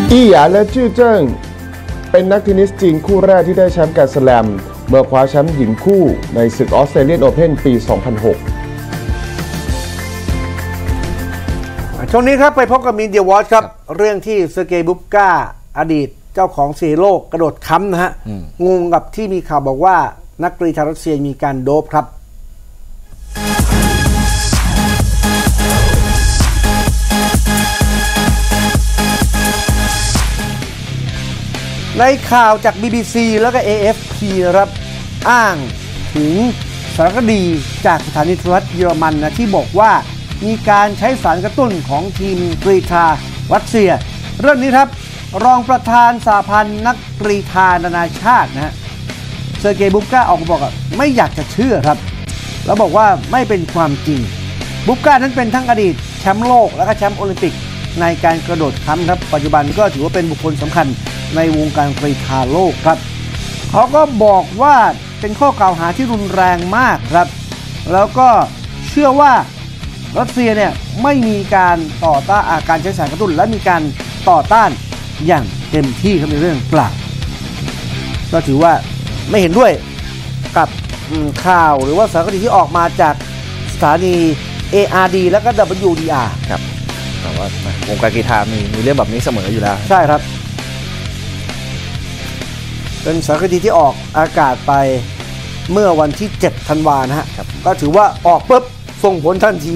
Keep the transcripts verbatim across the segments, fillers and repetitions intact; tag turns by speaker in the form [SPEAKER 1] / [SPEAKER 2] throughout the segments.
[SPEAKER 1] อี้หยานและจื้อเจิ้งเป็นนักเทนนิสจีนคู่แรกที่ได้แชมป์แกรนด์สแลมเมื่อคว้าแชมป์หญิงคู่ในศึกออสเตรเลียนโอเพ่นปี สองพันหก
[SPEAKER 2] ช่วงนี้ครับไปพบกับมินเดียวอชครับเรื่องที่เซอร์เกย์บุฟก้าอดีตเจ้าของสีโลกกระโดดค้ำนะฮะงงกับที่มีข่าวบอกว่านักกรีฑารัสเซียมีการโดปครับในข่าวจาก บี บี ซี แล้วก็ เอ เอฟ พี นะครับอ้างถึงสารคดีจากสถานีโทรทัศน์เยอรมันนะที่บอกว่ามีการใช้สารกระตุ้นของทีมกรีฑารัสเซียเรื่องนี้ครับรองประธานสหพันธ์นักกรีฑานานาชาตินะฮะเซอร์เกย์บุฟก้าออกมาบอกว่าไม่อยากจะเชื่อครับแล้วบอกว่าไม่เป็นความจริงบุฟก้านั้นเป็นทั้งอดีตแชมป์โลกและก็แชมป์โอลิมปิกในการกระโดดค้ำครับปัจจุบันก็ถือว่าเป็นบุคคลสำคัญในวงการกรีฑาโลกครับเขาก็บอกว่าเป็นข้อกล่าวหาที่รุนแรงมากครับแล้วก็เชื่อว่ารัสเซียเนี่ยไม่มีการต่อต้านอาการใช้สารกระตุ้นและมีการต่อต้านอย่างเต็มที่ครับในเรื่องกล่าวก็ถือว่าไม่เห็นด้วยกับข่าวหรือว่าสารคดีที่ออกมาจากสถานี เอ อาร์ ดี แล้วก็ ดับเบิลยู ดี อาร์
[SPEAKER 3] ครับแต่ว่าวงการกีฬามีมีเรื่องแบบนี้เสมออยู่แล้ว
[SPEAKER 2] ใช่ครับเป็นสารคดีที่ออกอากาศไปเมื่อวันที่เจ็ดธันวาคมนะฮะก็ถือว่าออกปุ๊บส่งผลทันที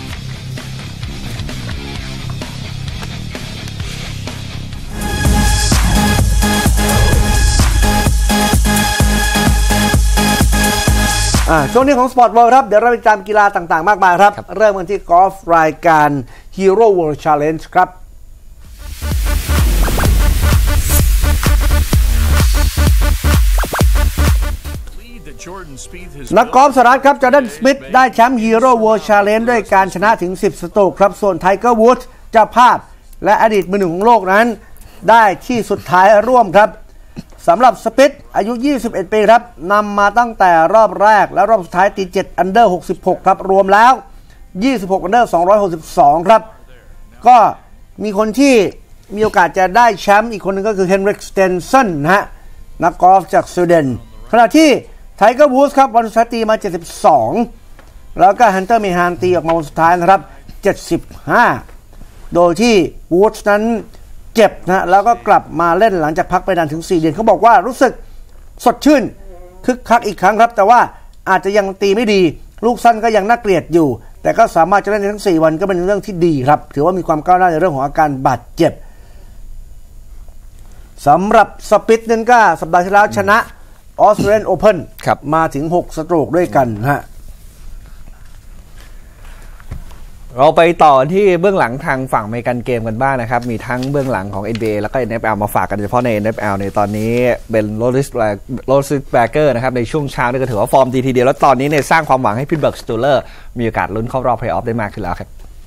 [SPEAKER 2] ช่วงนี้ของ Sport World ครับเดี๋ยวเราไปตามกีฬาต่างๆมากมายครับเริ่มกันที่กอล์ฟรายการ Hero World Challenge ครับนักกอล์ฟสหรัฐครับจอร์แดนสมิธได้แชมป์ Hero World Challenge ด้วยการชนะถึงสิบสโตรกครับส่วนไทเกอร์วูดส์เจ้าภาพและอดีตมือหนึ่งของโลกนั้นได้ที่สุดท้ายร่วมครับสำหรับสมิธอายุยี่สิบเอ็ดปีครับนำมาตั้งแต่รอบแรกและรอบสุดท้ายตีเจ็ดอันเดอร์หกสิบหกครับรวมแล้วยี่สิบหกอันเดอร์สองร้อยหกสิบสองครับก็มีคนที่มีโอกาสจะได้แชมป์อีกคนนึงก็คือเฮนริกสเตนสันนะฮะนักกอล์ฟจากสวีเดนขณะที่ไทเกอร์วูดส์ครับวันสุดท้ายตีมาเจ็ดสิบสองแล้วก็ฮันเตอร์เมฮานตีออกมาวันสุดท้ายนะครับเจ็ดสิบห้าโดยที่วูดส์นั้นเจ็บนะแล้วก็กลับมาเล่นหลังจากพักไปนานถึงสี่เดือนเขาบอกว่ารู้สึกสดชื่นคึกคักอีกครั้งครับแต่ว่าอาจจะยังตีไม่ดีลูกสั้นก็ยังน่าเกลียดอยู่แต่ก็สามารถจะเล่นทั้งสี่วันก็เป็นเรื่องที่ดีครับถือว่ามีความก้าวหน้าในเรื่องของอาการบาดเจ็บสำหรับสปิทนั้นก็สัปดาห์ที่แล้วชนะออสเตรเลียนโอเพ่นมาถึงหกสโตรกด้วยกันฮะ
[SPEAKER 3] เราไปต่อที่เบื้องหลังทางฝั่งอเมริกันเกมกันบ้างนะครับมีทั้งเบื้องหลังของ เอ็น บี เอ แล้วก็ เอ็น เอฟ แอล มาฝากกันเฉพาะใน เอ็น เอฟ แอล ในตอนนี้เป็นโรลิสโรลิสแบเกอร์นะครับในช่วงเช้านี่ก็ถือว่าฟอร์มดีทีเดียวแล้วตอนนี้เนี่ยสร้างความหวังให้พิตต์เบิร์กสตีลเลอร์มีโอกาสลุ้นเข้ารอบเพลย์ออฟได้มากขึ้นแล้วครับ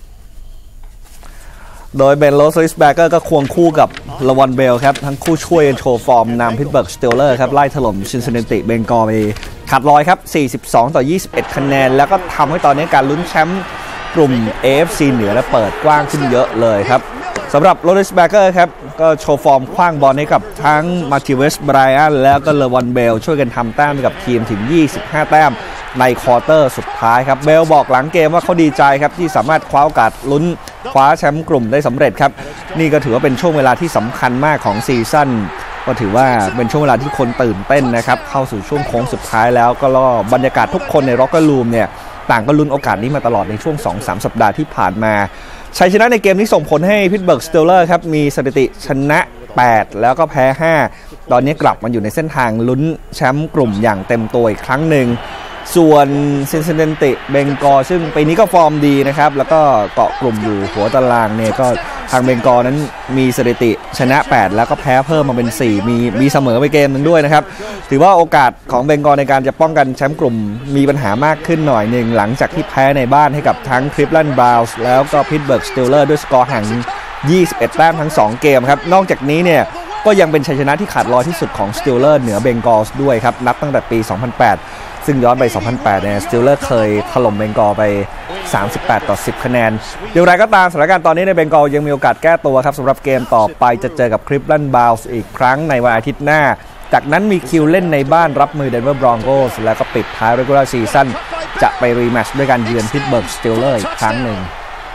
[SPEAKER 3] โดยเบนโรสลิสแบเกอร์ก็ควงคู่กับลาวอนเบลครับทั้งคู่ช่วยโชว์ฟอร์มนำพิตต์เบิร์กสตีลเลอร์ครับไล่ถล่มซินซินเนติเบงกอลไปขาดลอยครับสี่สิบสองต่อยี่สิบเอ็ดคะแนนแล้วก็ทำให้ตอนนี้การลุ้นแชมป์กลุ่ม เอ เอฟ ซี เหนือและเปิดกว้างขึ้นเยอะเลยครับสำหรับโรลิสแบเกอร์ครับก็โชว์ฟอร์มคว้างบอลให้กับทั้งมาร์ติเวสไบรอันแล้วก็เลวอนเบลช่วยกันทำแต้มกับทีมถึงยี่สิบห้าแต้มในควอเตอร์สุดท้ายครับเบลบอกหลังเกมว่าเขาดีใจครับที่สามารถคว้าโอกาสลุ้นคว้าแชมป์กลุ่มได้สำเร็จครับนี่ก็ถือว่าเป็นช่วงเวลาที่สำคัญมากของซีซั่นก็ถือว่าเป็นช่วงเวลาที่คนตื่นเต้นนะครับเข้าสู่ช่วงโค้งสุดท้ายแล้วก็ล่อบรรยากาศทุกคนในร็อกเกอร์รูมเนี่ยต่างก็ลุ้นโอกาสนี้มาตลอดในช่วง สองถึงสาม สัปดาห์ที่ผ่านมาชัยชนะในเกมนี้ส่งผลให้พิตต์เบิร์กสตีลเลอร์ครับมีสถิติชนะแปดแล้วก็แพ้ห้าตอนนี้กลับมาอยู่ในเส้นทางลุ้นแชมป์กลุ่มอย่างเต็มตัวอีกครั้งหนึ่งส่วนซินซินเนติเบงกอลซึ่งปีนี้ก็ฟอร์มดีนะครับแล้วก็เกาะกลุ่มอยู่หัวตารางเนี่ยก็ทางเบงกอลนั้นมีสถิติชนะแปดแล้วก็แพ้เพิ่มมาเป็นสี่มีมีเสมอไปเกมนึงด้วยนะครับถือว่าโอกาสของเบงกอลในการจะป้องกันแชมป์กลุ่มมีปัญหามากขึ้นหน่อยหนึ่งหลังจากที่แพ้ในบ้านให้กับทั้งคลิฟแลนด์บราวน์แล้วก็พิตต์เบิร์กสตีลเลอร์ด้วยสกอร์ห่างยี่สิบเอ็ดแต้มทั้งสองเกมครับนอกจากนี้เนี่ยก็ยังเป็นชัยชนะที่ขาดลอยที่สุดของสตีลเลอร์เหนือเบงกอลด้วยครับนับตั้งแต่ปีสองพันแปดซึ่งย้อนไป สองพันแปด เนี่ยสติลเลอร์เคยถล่มเบงกอลไป สามสิบแปดต่อสิบ คะแนนอย่างไรก็ตามสถานการณ์ตอนนี้ในเบงกอลยังมีโอกาสแก้ตัวครับสำหรับเกมต่อไปจะเจอกับคลิฟแลนด์บราวน์อีกครั้งในวันอาทิตย์หน้าจากนั้นมีคิวเล่นในบ้านรับมือเดนเวอร์บรอนโกสแล้วก็ปิดท้าย regular season จะไปรีแมตช์ด้วยการเยือนพิตต์เบิร์กสตีลเลอร์อีกครั้งหนึ่ง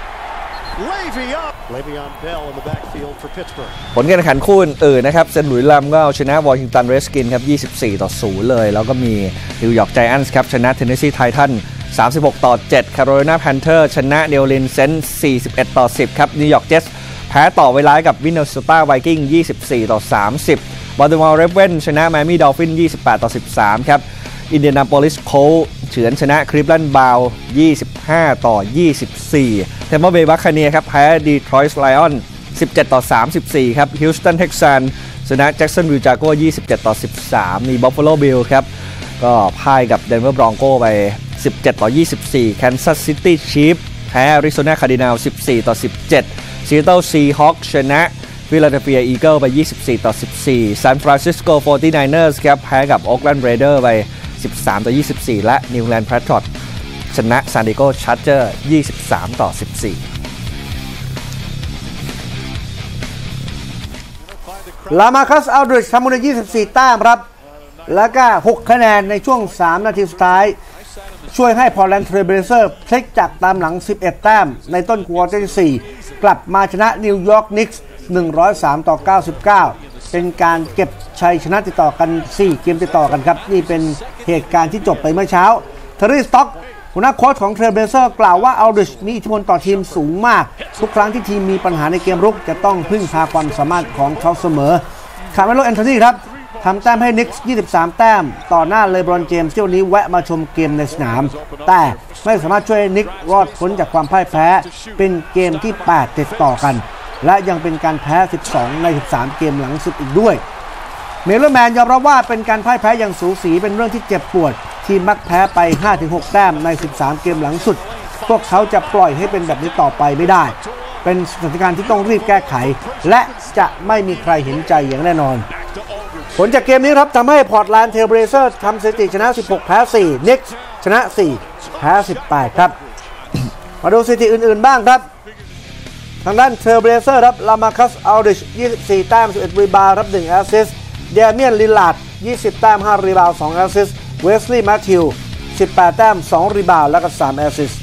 [SPEAKER 3] ผลการแข่งขันคู่อื่นๆนะครับเซนต์หลุยส์ลัมก็เอาชนะวอชิงตันเรดสกินส์ครับยี่สิบสี่ต่อศูนย์เลยแล้วก็มีนิวยอร์กไจแอนท์ครับชนะเทนเนสซีไททันสามสิบหกต่อเจ็ดแคโรไลนาแพนเทอร์ชนะนิวออร์ลีนส์เซนต์สี่สิบเอ็ดต่อสิบครับนิวยอร์กเจทส์แพ้ต่อเวลากับมินนิโซตาไวกิ้งยี่สิบสี่ต่อสามสิบบอลติมอร์เรเวนชนะไมอามี่ดอลฟินยี่สิบแปดต่อสิบสามครับอินเดียนาโพลิสโคลต์เฉือนชนะคลิฟแลนด์บราวน์ยี่สิบห้าต่อยี่สิบสี่เทมเปอร์เบย์บัคคาเนียร์ครับแพ้ดีทรอยต์ไลออนสิบเจ็ดต่อสามสิบสี่ครับฮิลสตันเท็กซันชนะแจ็คสันวิลจากโก้ยี่สิบเจ็ดต่อสิบสามมีบัฟฟาโลบิลส์ครับก็พ่ายกับเดนเวอร์บรอนโกไปสิบเจ็ดต่อยี่สิบสี่แคนซัสซิตี้ชีฟแพ้อาริโซนาคาร์ดินัลสิบสี่ต่อสิบเจ็ดซีแอตเทิลซีฮอคชนะฟิลาเดลเฟียอีเกิลไปยี่สิบสี่ต่อสิบสี่ซานฟรานซิสโก โฟร์ตี้ไนเนอร์สครับแพ้กับโอ๊คแลนด์เรเดอร์ไปสิบสามต่อยี่สิบสี่และนิวแลนด์แพทริอตส์ชนะซานดิเอโกชาร์เจอร์ยี่สิบสามต่อสิบสี่
[SPEAKER 2] ลามาคัสอัลดริชทำมูลยี่สิบสี่แต้มครับแล้วก็หกคะแนนในช่วงสามนาทีสุดท้ายช่วยให้พอร์ตแลนด์เทรลเบลเซอร์พลิกจากตามหลังสิบเอ็ดแต้มในต้นควอเตอร์ที่สี่กลับมาชนะนิวยอร์กนิกส์หนึ่งร้อยสามต่อเก้าสิบเก้าเป็นการเก็บชัยชนะติดต่อกันสี่เกมติดต่อกันครับนี่เป็นเหตุการณ์ที่จบไปเมื่อเช้าเทอร์รี่สต็อกหัวหน้าโค้ชของเทรลเบลเซอร์กล่าวว่าอัลดริชมีอิทธิพลต่อทีมสูงมากทุกครั้งที่ทีมมีปัญหาในเกมรุกจะต้องพึ่งพาความสามารถของเขาเสมอคาร์เมโลแอนโทนีครับทำแต้มให้นิกส์ยี่สิบสามแต้มต่อหน้าเลบรอนเจมส์ที่วันนี้แวะมาชมเกมในสนามแต่ไม่สามารถช่วยนิกรอดพ้นจากความพ่ายแพ้เป็นเกมที่แปดติดต่อกันและยังเป็นการแพ้สิบสองในสิบสามเกมหลังสุดอีกด้วยเมลเลอร์แมนยอมรับว่าเป็นการพ่ายแพ้อย่างสูสีเป็นเรื่องที่เจ็บปวดทีมมักแพ้ไป ห้าถึงหก แต้มในสิบสามเกมหลังสุดพวกเขาจะปล่อยให้เป็นแบบนี้ต่อไปไม่ได้เป็นสถานการณ์ที่ต้องรีบแก้ไขและจะไม่มีใครเห็นใจอย่างแน่นอนผลจากเกมนี้ครับทำให้พอร์ตแลนด์เทรลเบลเซอร์ทำสถิติชนะสิบหกแพ้สี่นิกส์ชนะสี่แพ้สิบแปดครับ มาดูสถิติอื่นๆบ้างครับทางด้านเทรลเบลเซอร์ครับลามาคัสอัลดริชยี่สิบสี่แต้มสิบเอ็ดรีบาวด์รับหนึ่งแอสซิสต์เดเมียนลิลลาร์ดยี่สิบแต้มห้ารีบาวด์สองแอสซิสต์เวสลีย์แมทธิวสิบแปดแต้มสองรีบาวด์และก็สามแอสซิสต์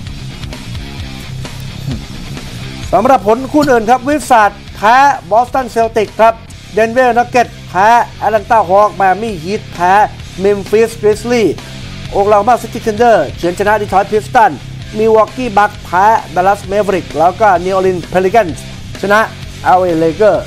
[SPEAKER 2] สำหรับผลคู่อื่นครับวิสซาร์ดแพ้บอสตันเซลติกครับเดนเวอร์นักเก็ตแพ้แอตแลนตาฮอคไมอามี่ฮีทแพ้เมมฟิสกริซลี่โอคลาโฮมาซิตี้ทันเดอร์เฉือนชนะดีทรอยต์พิสตันมิลวอกกี้บัคแพ้ดัลลัสเมเวริกแล้วก็นิวออร์ลีนส์เพลิกันส์ชนะ แอล เอ เลเกอร์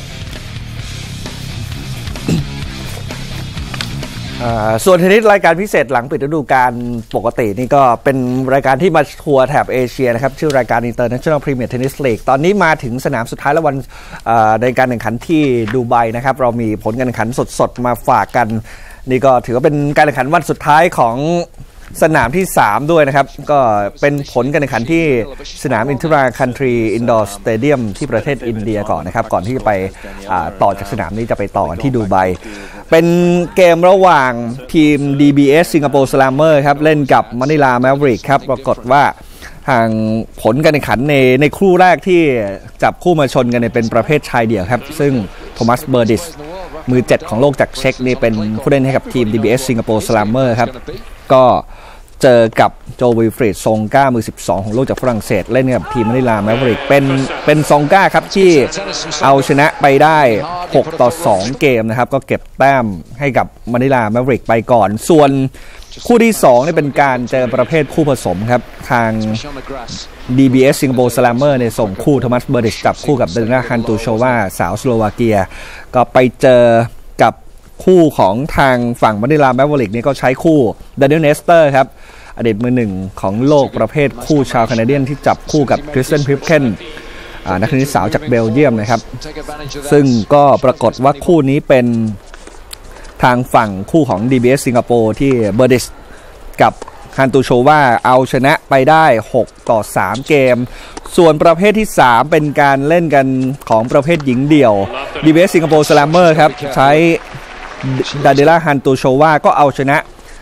[SPEAKER 3] ส่วนเทนนิสรายการพิเศษหลังปิดฤดูกาลปกตินี่ก็เป็นรายการที่มาทัวร์แถบเอเชียนะครับชื่อรายการ International Premier Tennis League ตอนนี้มาถึงสนามสุดท้ายและวันในการแข่งขันที่ดูไบนะครับเรามีผลการแข่งขันสดๆมาฝากกันนี่ก็ถือว่าเป็นการแข่งขันวันสุดท้ายของสนามที่สามด้วยนะครับก็เป็นผลการแข่งขันที่สนามอินทิราคันทรีอินดอร์สเตเดียมที่ประเทศอินเดียก่อนนะครับก่อนที่จะไปต่อจากสนามนี้จะไปต่อกันที่ดูไบเป็นเกมระหว่างทีม ดี บี เอส Singapore Slammer ครับเล่นกับมะนิลา Maverick ครับปรากฏว่าทางผลการแข่งขันในในคู่แรกที่จับคู่มาชนกันเป็นประเภทชายเดี่ยวครับซึ่งโทมัสเบอร์ดิสมือเจ็ดของโลกจากเช็กนี่เป็นผู้เล่นให้กับทีม ดี บี เอส Singapore Slammer ครับก็เจอกับโจวิลฟรีดซงก้ามือสิบสองของโลกจากฝรั่งเศสเล่นกับทีมมะนิลา Maverick เป็นเป็นซงก้าครับที่เอาชนะไปได้หกต่อสองเกมนะครับก็เก็บแต้มให้กับมะนิลา Maverick ไปก่อนส่วนคู่ที่สองนี่เป็นการเจอประเภทคู่ผสมครับทาง ดี บี เอส Singapore Slammer เนี่ยส่งคู่โทมัสเบอร์ดิชจับคู่กับเดนาฮันตูโชวาสาวสโลวาเกียก็ไปเจอกับคู่ของทางฝั่งมะนิลา Maverick นี่ก็ใช้คู่ดานิเอล เนสเตอร์ครับอดีตมือหนึ่งของโลกประเภทคู่ชาวแคนาเดียนที่จับคู่กับคริสเตนพิฟเคนนักเทนนิสสาวจากเบลเยียมนะครับซึ่งก็ปรากฏว่าคู่นี้เป็นทางฝั่งคู่ของ ดี บี เอส สิงคโปร์ที่เบอร์ดิสกับฮันตูโชวาเอาชนะไปได้หกต่อสามเกมส่วนประเภทที่สามเป็นการเล่นกันของประเภทหญิงเดี่ยว ดี บี เอส Singapore Slammer ครับใช้ดาเดล่าฮันตูโชวาก็เอาชนะค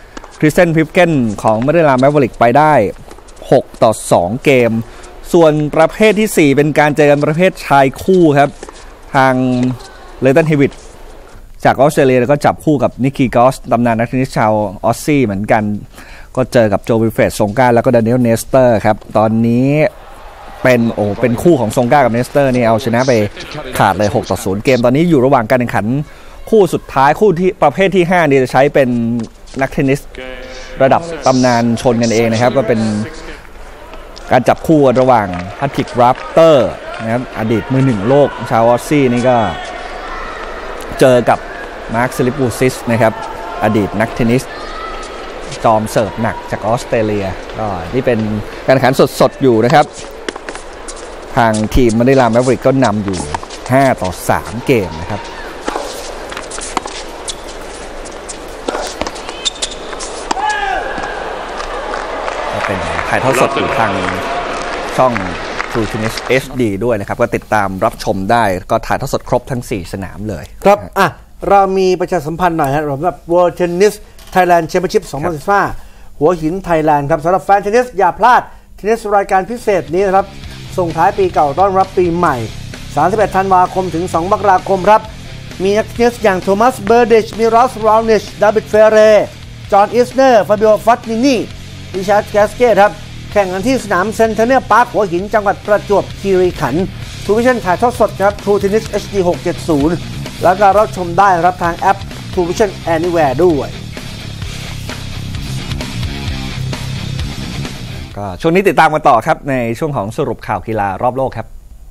[SPEAKER 3] ริสเตนพิปเกนของมาดริดแมเวอริกไปได้หกต่อสองเกมส่วนประเภทที่สี่เป็นการเจอกันประเภทชายคู่ครับทางเลตันเฮวิตจากออสเตรเลียก็จับคู่กับนิกกี้กอสตำนานนักเทนนิสชาวออสซี่เหมือนกันก็เจอกับโจวิลเฟรดซงก้าแล้วก็ดานิเอลเนสเตอร์ครับตอนนี้เป็นโอ้เป็นคู่ของซงก้ากับเนสเตอร์นี่เอาชนะไปขาดเลยหกต่อศูนย์เกมตอนนี้อยู่ระหว่างการแข่งขันคู่สุดท้ายคู่ที่ประเภทที่ห้านี่จะใช้เป็นนักเทนนิสระดับตำนานชนกันเองนะครับก็เป็นการจับคู่ระหว่างฮัตติกราฟเตอร์นะครับอดีตมือหนึ่งโลกชาวออสซี่นี่ก็เจอกับมาร์คซิลิปูซิสนะครับอดีตนักเทนนิสจอมเสิร์ฟหนักจากออสเตรเลียก็นี่เป็นการแข่งขันสดๆอยู่นะครับทางทีมมาดริดแมเวอริกก็นำอยู่ห้าต่อสามเกมนะครับเป็นถ่ายทอดสดอยู่ทางช่อง True Tennis เอช ดี ด้วยนะครับก็ติดตามรับชมได้ก็ถ่ายทอดสดครบทั้งสี่สนามเลย
[SPEAKER 2] ครับอ่ะเรามีประชาสัมพันธ์หน่อยครับสำหรับ World Tennis Thailand Championship สองพันสิบห้าหัวหินไทยแลนด์ครับสำหรับแฟนเทนนิสอย่าพลาดเทนนิสรายการพิเศษนี้นะครับส่งท้ายปีเก่าต้อนรับปีใหม่สามสิบเอ็ดธันวาคมถึงสองมกราคมครับมีนักเทนนิสอย่างโทมัสเบอร์ดิชมิรอสรานิชดาวิดเฟเรจอห์นอิสเนอร์ฟาบิโอฟัตตินีริชาร์ดแกสเกตครับแข่งกันที่สนามเซนเทเนียลพาร์คหัวหินจังหวัดประจวบคีรีขันธ์ทูวิชั่นถ่ายทอดสดครับ True Tennis เอช ดี หกเจ็ดศูนย์แล้วก็รับชมได้รับทางแอป True Vision Anywhere ด้วย
[SPEAKER 3] ก็ช่วงนี้ติดตามกันต่อครับในช่วงของสรุปข่าวกีฬารอบโลกครับ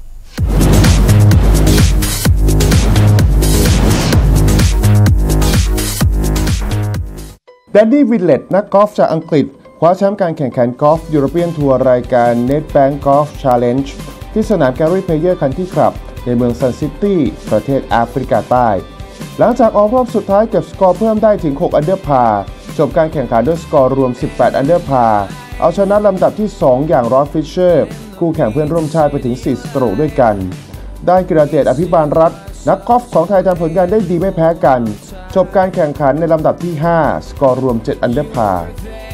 [SPEAKER 1] แดนนี่วิลเลตนักกอล์ฟจากอังกฤษคว้าแชมป์การแข่งขันกอล์ฟยูโรเปียนทัวร์รายการ Nedbank Golf Challenge ที่สนาม Gary Player Country Club ในเมืองซันซิตี้ประเทศแอฟริกาใต้หลังจากออกรอบสุดท้ายเก็บสกอร์เพิ่มได้ถึงหกอันเดอร์พาร์จบการแข่งขันด้วยสกอร์รวมสิบแปดอันเดอร์พาร์เอาชนะลำดับที่สองอย่างรอสฟิชเชอร์คู่แข่งเพื่อนร่วมชาติไปถึงสี่สโตรกด้วยกันด้านกิรเดชอภิบาลรัตน์นักกอล์ฟของไทยทำผลงานได้ดีไม่แพ้กันจบการแข่งขันในลำดับที่ห้าสกอร์รวมเจ็ดอันเดอร์พาร์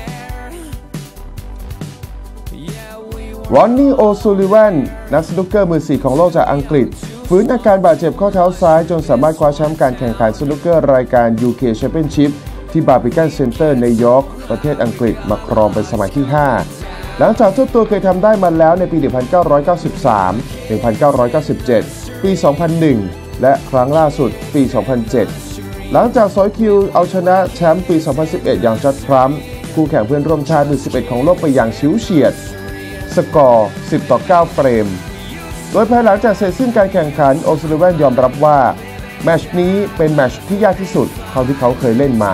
[SPEAKER 1] รอนนี่โอซูลิแวนนักสนุกเกอร์มือสี่ของโลกจากอังกฤษฟื้นอาการบาดเจ็บข้อเท้าซ้ายจนสามารถคว้าแชมป์การแข่งขันสนุกเกอร์รายการ ยู เค Championship ที่บาร์บิกันเซ็นเตอร์ในยอร์กประเทศอังกฤษมาครองเป็นสมัยที่ห้าหลังจากเจ้าตัวเคยทำได้มาแล้วในปี หนึ่งพันเก้าร้อยเก้าสิบสาม หนึ่งพันเก้าร้อยเก้าสิบเจ็ด ปี สองพันหนึ่ง และครั้งล่าสุดปี สองพันเจ็ด หลังจากซอยคิวเอาชนะแชมป์ปี สองพันสิบเอ็ด อย่างจัดทรัมป์คู่แข่งเพื่อนร่วมชาติมือสิบเอ็ดของโลกไปอย่างฉิวเฉียดสกอร์ สิบต่อเก้า เฟรมโดยภายหลังจากเสร็จสิ้นการแข่งขันโอซูลิแวนยอมรับว่าแมตช์นี้เป็นแมตช์ที่ยากที่สุดเท่าที่เขาเคยเล่นมา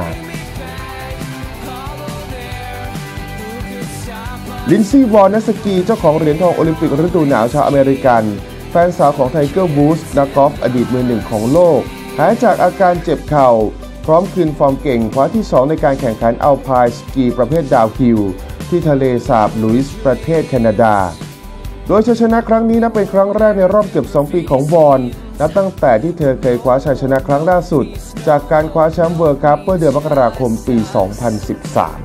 [SPEAKER 1] ลินซี่วอร์นักสกีเจ้าของเหรียญทองโอลิมปิกฤดูหนาวชาวอเมริกันแฟนสาวของไทเกอร์วูดส์นักกอล์ฟอดีตมือหนึ่งของโลกหายจากอาการเจ็บเข่าพร้อมคืนฟอร์มเก่งคว้าที่สองในการแข่งขันอัลไพน์สกีประเภทดาวฮิลที่ทะเลสาบลุยส์ประเทศแคนาดาโดยชัยชนะครั้งนี้นับเป็นครั้งแรกในรอบเกือบสองปีของวอนนับตั้งแต่ที่เธอเคยคว้าชัยชนะครั้งล่าสุดจากการคว้าแชมป์เวิลด์คัพเมื่อเดือนมกราคมปี สองพันสิบสาม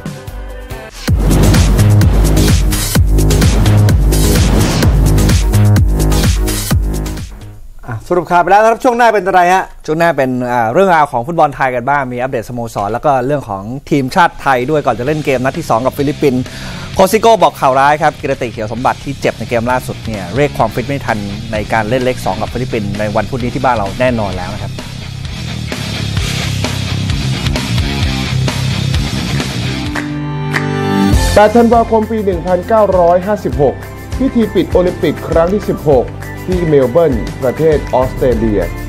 [SPEAKER 2] สรุปข่าวไปแล้วครับช่วงหน้าเป็นอะไรฮะ
[SPEAKER 3] ช่วงหน้าเป็นเรื่องราวของฟุตบอลไทยกันบ้างมีอัปเดตสโมสรแล้วก็เรื่องของทีมชาติไทยด้วยก่อนจะเล่นเกมนัดที่สองกับฟิลิปปินส์โคซิโก้บอกข่าวร้ายครับกิรติเขียวสมบัติที่เจ็บในเกมล่าสุดเนี่ยเรียกความฟิตไม่ทันในการเล่นเลขสองกับฟิลิปปินส์ในวันพุธนี้ที่บ้านเราแน่นอนแล้วนะครับ
[SPEAKER 1] แปดธันวาคมปี หนึ่งพันเก้าร้อยห้าสิบหก พิธีปิดโอลิมปิกครั้งที่สิบหกที่เมลเบิร์นประเทศออสเตรเลีย